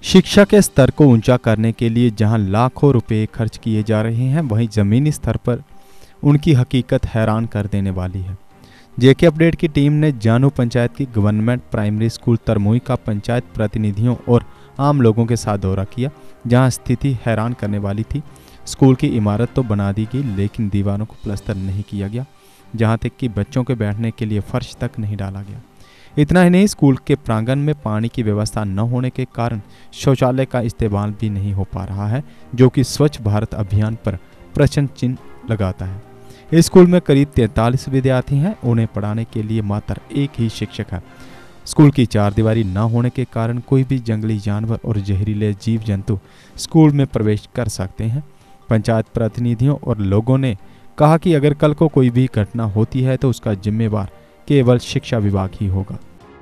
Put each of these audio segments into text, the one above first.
शिक्षा के स्तर को ऊंचा करने के लिए जहां लाखों रुपए खर्च किए जा रहे हैं, वहीं ज़मीनी स्तर पर उनकी हकीकत हैरान कर देने वाली है। जेके अपडेट की टीम ने जानू पंचायत की गवर्नमेंट प्राइमरी स्कूल तरमुई का पंचायत प्रतिनिधियों और आम लोगों के साथ दौरा किया, जहां स्थिति हैरान करने वाली थी। स्कूल की इमारत तो बना दी गई, लेकिन दीवारों को प्लास्टर नहीं किया गया, जहां तक कि बच्चों के बैठने के लिए फर्श तक नहीं डाला गया। इतना ही नहीं, स्कूल के प्रांगण में पानी की व्यवस्था न होने के कारण शौचालय का इस्तेमाल भी नहीं हो पा रहा है, जो कि स्वच्छ भारत अभियान पर प्रश्न चिन्ह लगाता है। इस स्कूल में करीब 43 विद्यार्थी हैं। उन्हें पढ़ाने के लिए मात्र एक ही शिक्षक है। स्कूल की चारदीवारी न होने के कारण कोई भी जंगली जानवर और जहरीले जीव जंतु स्कूल में प्रवेश कर सकते हैं। पंचायत प्रतिनिधियों और लोगों ने कहा कि अगर कल को कोई भी घटना होती है तो उसका जिम्मेवार केवल शिक्षा विभाग ही होगा।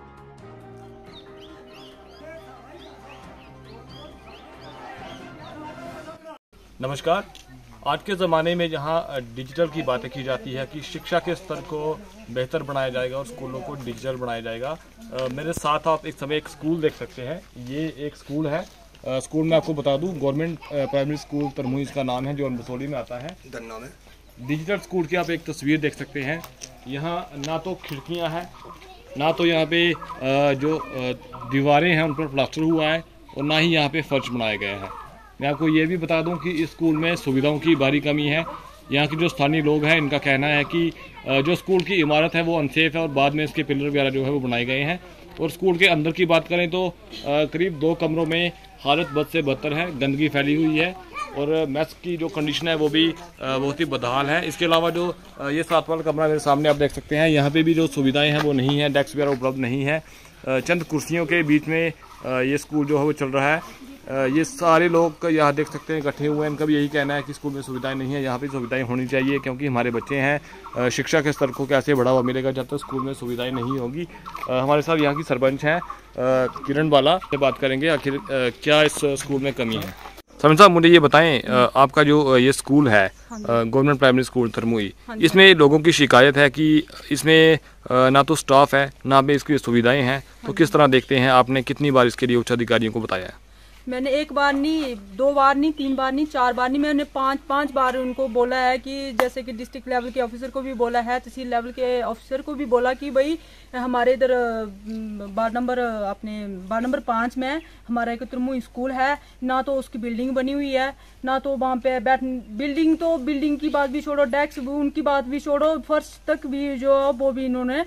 नमस्कार। आज के ज़माने में जहां डिजिटल की बातें की जाती है कि शिक्षा के स्तर को बेहतर बनाया जाएगा और स्कूलों को डिजिटल बनाया जाएगा, मेरे साथ आप एक समय एक स्कूल देख सकते हैं। ये एक स्कूल है। स्कूल में आपको बता दूं, गवर्नमेंट प्राइमरी स्कूल तरमुई इसका नाम है, जो बसोली में आता है। गन्ना में डिजिटल स्कूल की आप एक तस्वीर देख सकते हैं। यहाँ ना तो खिड़कियाँ हैं, ना तो यहाँ पे जो दीवारें हैं उन पर प्लास्टर हुआ है, और ना ही यहाँ पे फर्श बनाए गए हैं। मैं आपको ये भी बता दूं कि इस स्कूल में सुविधाओं की भारी कमी है। यहाँ के जो स्थानीय लोग हैं, इनका कहना है कि जो स्कूल की इमारत है वो अनसेफ है और बाद में इसके पिलर वगैरह जो है वो बनाए गए हैं। और स्कूल के अंदर की बात करें तो करीब 2 कमरों में हालत बद से बदतर है, गंदगी फैली हुई है, और मैस की जो कंडीशन है वो भी बहुत ही बदहाल है। इसके अलावा जो ये 7 वाला कमरा मेरे सामने आप देख सकते हैं, यहाँ पे भी जो सुविधाएं हैं वो नहीं है, डेस्क वगैरह उपलब्ध नहीं है। चंद कुर्सियों के बीच में ये स्कूल जो है वो चल रहा है। ये सारे लोग यहाँ देख सकते हैं इकट्ठे हुए हैं। इनका भी यही कहना है कि स्कूल में सुविधाएं नहीं है, यहाँ पे सुविधाएं होनी चाहिए, क्योंकि हमारे बच्चे हैं। शिक्षा के स्तर को कैसे बढ़ावा मिलेगा जब तक स्कूल में सुविधाएं नहीं होगी। हमारे साथ यहाँ की सरपंच हैं किरण बाला से बात करेंगे, आखिर क्या इस स्कूल में कमी है। सरपंच साहब, मुझे ये बताएं, आपका जो ये स्कूल है गवर्नमेंट प्राइमरी स्कूल तरमुई, इसमें लोगों की शिकायत है कि इसमें ना तो स्टाफ है, ना भी इसकी सुविधाएं हैं, तो किस तरह देखते हैं? आपने कितनी बार इसके लिए उच्च अधिकारियों को बताया है? मैंने 1 बार नहीं, 2 बार नहीं, 3 बार नहीं, 4 बार नहीं, मैंने 5 बार उनको बोला है कि जैसे कि डिस्ट्रिक्ट लेवल के ऑफिसर को भी बोला है, तहसील लेवल के ऑफिसर को भी बोला कि भाई हमारे इधर वार्ड नंबर 5 में हमारा एक तरमुई स्कूल है, ना तो उसकी बिल्डिंग बनी हुई है, ना तो वहाँ पे बिल्डिंग की बात भी छोड़ो, डेस्क भी उनकी बात भी छोड़ो, फर्श तक भी जो वो भी इन्होंने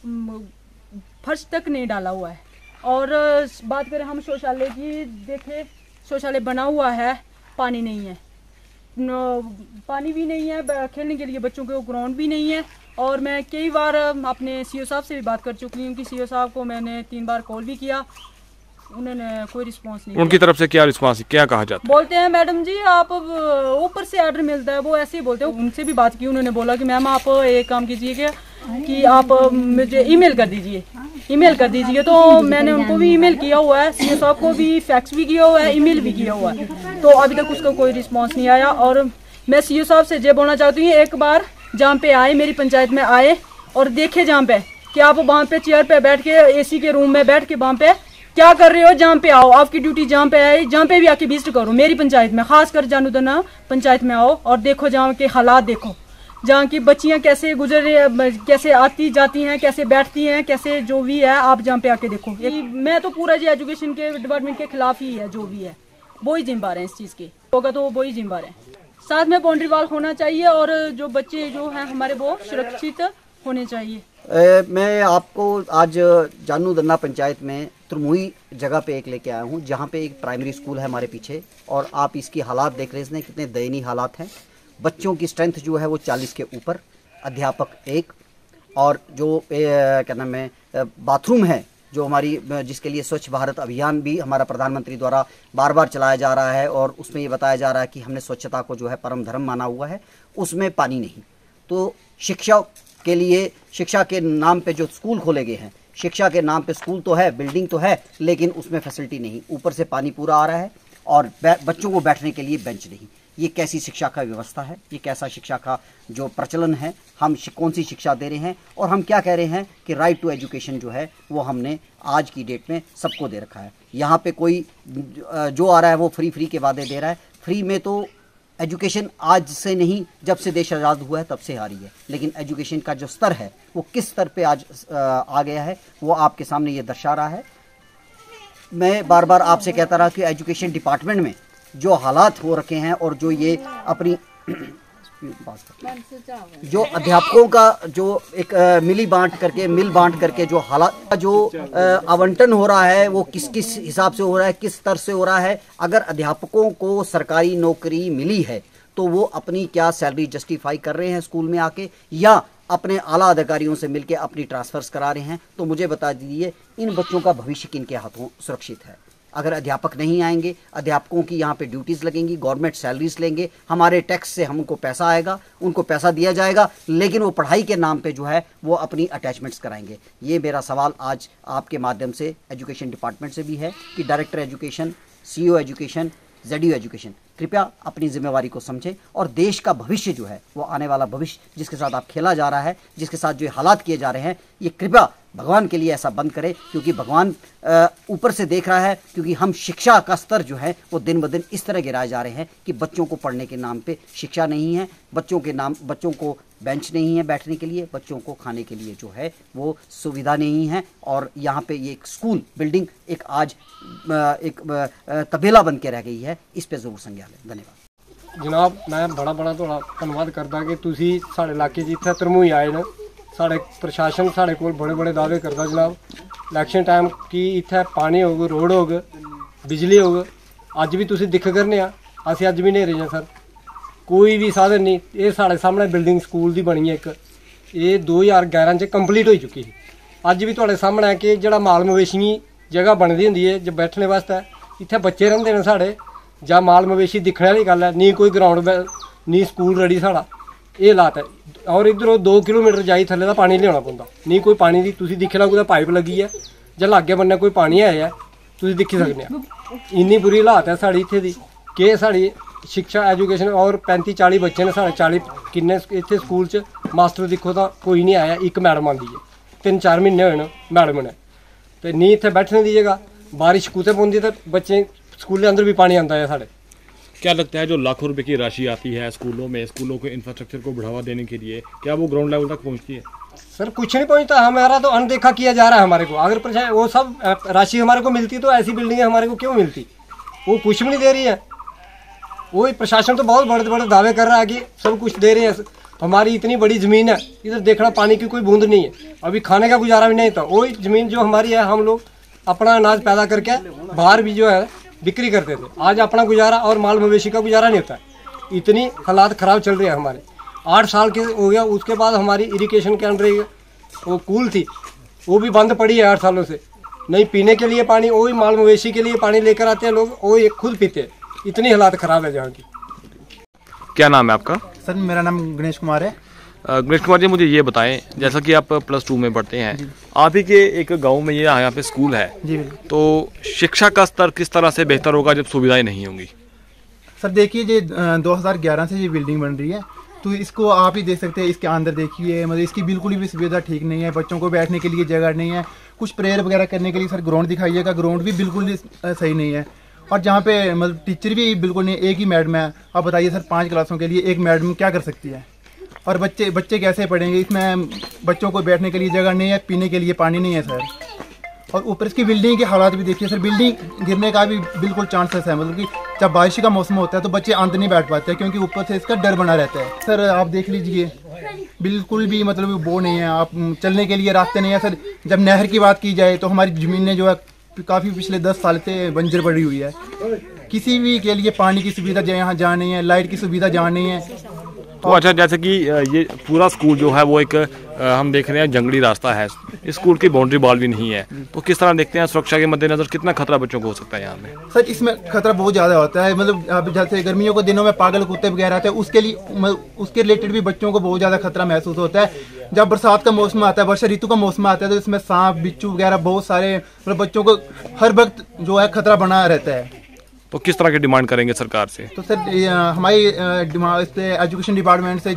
फर्श तक नहीं डाला हुआ है। और बात करें हम शौचालय की, देखें शौचालय बना हुआ है, पानी नहीं है, पानी भी नहीं है, खेलने के लिए बच्चों को ग्राउंड भी नहीं है। और मैं कई बार अपने सीओ साहब से भी बात कर चुकी हूँ कि सीओ साहब को मैंने 3 बार कॉल भी किया, उन्होंने कोई रिस्पांस नहीं। उनकी तरफ से क्या रिस्पांस, क्या कहा जाता है? बोलते हैं मैडम जी आप ऊपर से ऑर्डर मिलता है, वो ऐसे ही बोलते हैं। उनसे भी बात की, उन्होंने बोला कि मैम आप एक काम कीजिए कि आप मुझे ईमेल कर दीजिए। तो मैंने उनको भी ईमेल किया हुआ है, सीओ साहब को भी फैक्स भी किया हुआ है, ईमेल भी किया हुआ है, तो अभी तक उसका कोई रिस्पांस नहीं आया। और मैं सीओ साहब से ये बोलना चाहती हूँ, एक बार जहाँ पे आए, मेरी पंचायत में आए और देखे जहाँ पे कि आप वहाँ पे चेयर पे बैठ के AC के रूम में बैठ के वहाँ पे क्या कर रहे हो, जहाँ पे आओ, आपकी ड्यूटी जहाँ पे है, जहाँ पे भी आके विजिट करो मेरी पंचायत में, खासकर जानूदना पंचायत में आओ और देखो जहाँ के हालात, देखो जहाँ की बच्चियाँ कैसे गुजर रही है, कैसे आती जाती हैं, कैसे बैठती हैं, कैसे जो भी है, आप जहाँ पे आके देखो। मैं तो पूरा जी एजुकेशन के डिपार्टमेंट के खिलाफ ही है, जो भी है वो ही जिम्मेदार है इस चीज़ के, होगा तो वो ही जिम्मेदार है। साथ में बाउंड्री वॉल होना चाहिए और जो बच्चे जो हैं हमारे वो सुरक्षित होने चाहिए। मैं आपको आज जानूदन्ना पंचायत में तरमुई जगह पे एक लेके आया हूँ, जहाँ पे एक प्राइमरी स्कूल है हमारे पीछे, और आप इसकी हालात देख रहे हैं, कितने दयनीय हालात हैं। बच्चों की स्ट्रेंथ जो है वो 40 के ऊपर, अध्यापक 1, और जो क्या नाम है बाथरूम है जो हमारी, जिसके लिए स्वच्छ भारत अभियान भी हमारा प्रधानमंत्री द्वारा बार बार चलाया जा रहा है, और उसमें ये बताया जा रहा है कि हमने स्वच्छता को जो है परम धर्म माना हुआ है, उसमें पानी नहीं। तो शिक्षा के लिए, शिक्षा के नाम पे जो स्कूल खोले गए हैं, शिक्षा के नाम पे स्कूल तो है, बिल्डिंग तो है, लेकिन उसमें फैसिलिटी नहीं, ऊपर से पानी पूरा आ रहा है और बच्चों को बैठने के लिए बेंच नहीं। ये कैसी शिक्षा का व्यवस्था है, ये कैसा शिक्षा का जो प्रचलन है, हम कौन सी शिक्षा दे रहे हैं और हम क्या कह रहे हैं कि राइट टू एजुकेशन जो है वो हमने आज की डेट में सबको दे रखा है। यहाँ पे कोई जो आ रहा है वो फ्री के वादे दे रहा है। फ्री में तो एजुकेशन आज से नहीं, जब से देश आज़ाद हुआ है तब से आ रही है, लेकिन एजुकेशन का जो स्तर है वो किस स्तर पे आज आ गया है वो आपके सामने ये दर्शा रहा है। मैं बार बार आपसे कहता रहा कि एजुकेशन डिपार्टमेंट में जो हालात हो रखे हैं और जो ये अपनी जो अध्यापकों का जो एक मिल बांट करके जो हालात जो आवंटन हो रहा है वो किस किस हिसाब से हो रहा है, किस स्तर से हो रहा है। अगर अध्यापकों को सरकारी नौकरी मिली है तो वो अपनी क्या सैलरी जस्टिफाई कर रहे हैं स्कूल में आके, या अपने आला अधिकारियों से मिलकर अपनी ट्रांसफर्स करा रहे हैं, तो मुझे बता दीजिए इन बच्चों का भविष्य किनके हाथों सुरक्षित है। अगर अध्यापक नहीं आएंगे, अध्यापकों की यहाँ पे ड्यूटीज़ लगेंगी, गवर्नमेंट सैलरीज लेंगे, हमारे टैक्स से हमको पैसा आएगा, उनको पैसा दिया जाएगा, लेकिन वो पढ़ाई के नाम पे जो है वो अपनी अटैचमेंट्स कराएंगे। ये मेरा सवाल आज आपके माध्यम से एजुकेशन डिपार्टमेंट से भी है कि director education, CEO education, ZU education कृपया अपनी जिम्मेवारी को समझें और देश का भविष्य जो है वो आने वाला भविष्य जिसके साथ आप खेला जा रहा है, जिसके साथ जो हालात किए जा रहे हैं, ये कृपया भगवान के लिए ऐसा बंद करें, क्योंकि भगवान ऊपर से देख रहा है। क्योंकि हम शिक्षा का स्तर जो है वो दिन ब दिन इस तरह गिराए जा रहे हैं कि बच्चों को पढ़ने के नाम पे शिक्षा नहीं है, बच्चों को बेंच नहीं है बैठने के लिए, बच्चों को खाने के लिए जो है वो सुविधा नहीं है। और यहाँ पे ये एक स्कूल बिल्डिंग एक आज एक तबेला बन के रह गई है। इस पे जरूर संज्ञान लें। धन्यवाद जनाब। मैं बड़ा थोड़ा धन्यवाद करता कि तुसी साढ़े इलाके जिथे तरमुई आए न, साढ़े प्रशासन साढ़े कोल बड़े दावे करता जनाब। इलैक्शन टाइम की इत्थे पानी होग, रोड होग, बिजली होग, अज भी तुसी दिक्ख करने असीं अज भी नहीं रहे सर, कोई भी साधन नहीं। ये साढ़े सामने बिल्डिंग स्कूल की बनी है एक, ये 2011 च कंप्लीट हो चुकी है। अज भी तुहाडे सामने है कि जिहड़ा माल मवेशी जगह बनती होंदी है जो बैठने वास्ते, इत्थे बच्चे रहिंदे ने साढ़े, जां माल मवेशी दिखने वाली गल है, नहीं कोई ग्राउंड नहीं स्कूल रेडी साढ़ा, ये हालात है। और इधरों 2 किलोमीटर जाई थल्ले दा पानी लियाना पौंदा, नहीं कोई पानी दी तुसीं दिक्खी लैओ, कुदै पाइप लगी है जां लाग्गे बन्ने कोई पानी है तुसीं दिक्खी सकने आ। इन्नी बुरी हालात है साढ़ी इत्थे दी कि साढ़ी शिक्षा एजुकेशन और 35-40 बच्चे ने साढ़े 40 किन्ने इत्थे स्कूल च मास्टर दिक्खो तां कोई नहीं आया, एक मैडम आंदी है, 3-4 महीने होए न मैडम ने, ते नहीं इत्थे बैठने दी जगह, बारिश कुतै पौंदी ते बच्चे स्कूल अंदर भी पानी आता है साढ़े। क्या लगता है जो लाखों रुपए की राशि आती है स्कूलों में, स्कूलों के इंफ्रास्ट्रक्चर को बढ़ावा देने के लिए, क्या वो ग्राउंड लेवल तक पहुंचती है? सर कुछ नहीं पहुंचता, हमारा तो अनदेखा किया जा रहा है हमारे को। अगर वो सब राशि हमारे को मिलती तो ऐसी बिल्डिंगें हमारे को क्यों मिलती, वो कुछ भी नहीं दे रही है। वो प्रशासन तो बहुत बड़े दावे कर रहा है कि सब कुछ दे रहे हैं। हमारी इतनी बड़ी ज़मीन है, इधर देखना पानी की कोई बूंद नहीं है, अभी खाने का गुजारा भी नहीं था। वही ज़मीन जो हमारी है, हम लोग अपना अनाज पैदा करके बाहर भी जो है बिक्री करते थे। आज अपना गुजारा और माल मवेशी का गुजारा नहीं होता है, इतनी हालात ख़राब चल रहे हैं हमारे। 8 साल के हो गया, उसके बाद हमारी इरिगेशन के अंडर वो कूल थी वो भी बंद पड़ी है 8 सालों से, नहीं पीने के लिए पानी, वही माल मवेशी के लिए पानी लेकर आते हैं लोग, वो खुद पीते हैं। इतनी हालात ख़राब है जहाँ की। क्या नाम है आपका? सर मेरा नाम गणेश कुमार है। गणेश कुमार जी, मुझे ये बताएं, जैसा कि आप +2 में पढ़ते हैं, आप ही के एक गांव में ये यहाँ पे स्कूल है जी, तो शिक्षा का स्तर किस तरह से बेहतर होगा जब सुविधाएं नहीं होंगी? सर देखिए, ये 2011 से ये बिल्डिंग बन रही है, तो इसको आप ही देख सकते हैं। इसके अंदर देखिए, मतलब इसकी बिल्कुल भी सुविधा ठीक नहीं है, बच्चों को बैठने के लिए जगह नहीं है, कुछ प्रेयर वगैरह करने के लिए सर ग्राउंड दिखाइएगा, ग्राउंड भी बिल्कुल सही नहीं है। और जहाँ पे मतलब टीचर भी बिल्कुल नहीं, एक ही मैडम है। आप बताइए सर, 5 क्लासों के लिए एक मैडम क्या कर सकती है? और बच्चे कैसे पढ़ेंगे? इसमें बच्चों को बैठने के लिए जगह नहीं है, पीने के लिए पानी नहीं है सर। और ऊपर इसकी बिल्डिंग के हालात भी देखिए सर, बिल्डिंग गिरने का भी बिल्कुल चांसेस है। मतलब कि जब बारिश का मौसम होता है तो बच्चे अंदर नहीं बैठ पाते हैं, क्योंकि ऊपर से इसका डर बना रहता है। सर आप देख लीजिए, बिल्कुल भी मतलब वो नहीं है, आप चलने के लिए रास्ते नहीं है सर। जब नहर की बात की जाए तो हमारी ज़मीनें जो है काफ़ी पिछले 10 साल से बंजर पड़ी हुई है। किसी भी के लिए पानी की सुविधा यहाँ जहाँ नहीं है, लाइट की सुविधा जहाँ नहीं है। तो अच्छा, जैसे कि ये पूरा स्कूल जो है वो एक हम देख रहे हैं जंगली रास्ता है, इस स्कूल की बाउंड्री वॉल भी नहीं है, तो किस तरह देखते हैं सुरक्षा के मद्देनजर कितना खतरा बच्चों को हो सकता है यहाँ में? सर इसमें खतरा बहुत ज़्यादा होता है। मतलब अब जैसे गर्मियों के दिनों में पागल कुत्ते वगैरह आते हैं, उसके रिलेटेड भी बच्चों को बहुत ज़्यादा खतरा महसूस होता है। जब बरसात का मौसम आता है, वर्षा ऋतु का मौसम आता है, तो इसमें सांप बिच्छू वगैरह बहुत सारे, मतलब बच्चों को हर वक्त जो है खतरा बना रहता है। तो किस तरह की डिमांड करेंगे सरकार से? तो सर हमारी इस पे एजुकेशन डिपार्टमेंट से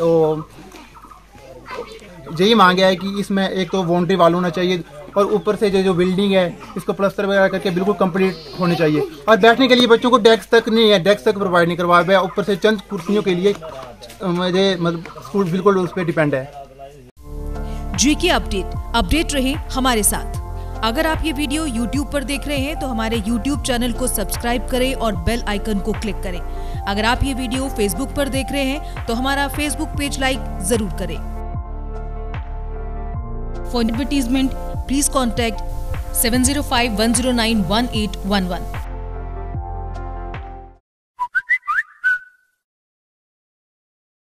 यही मांग है कि इसमें एक तो बाउंड्री वाल होना चाहिए और ऊपर से जो बिल्डिंग है इसको प्लास्टर वगैरह करके बिल्कुल कंप्लीट होनी चाहिए। और बैठने के लिए बच्चों को डेस्क तक नहीं है, डेस्क तक प्रोवाइड नहीं करवाया गया, ऊपर से चंद कुर्सियों के लिए मुझे मतलब स्कूल बिल्कुल उस पर डिपेंड है। GK अपडेट रहे हमारे साथ। अगर आप ये वीडियो YouTube पर देख रहे हैं तो हमारे YouTube चैनल को सब्सक्राइब करें और बेल आइकन को क्लिक करें। अगर आप ये वीडियो Facebook पर देख रहे हैं तो हमारा Facebook पेज लाइक जरूर करें। For advertisement, please contact 705-109-1811.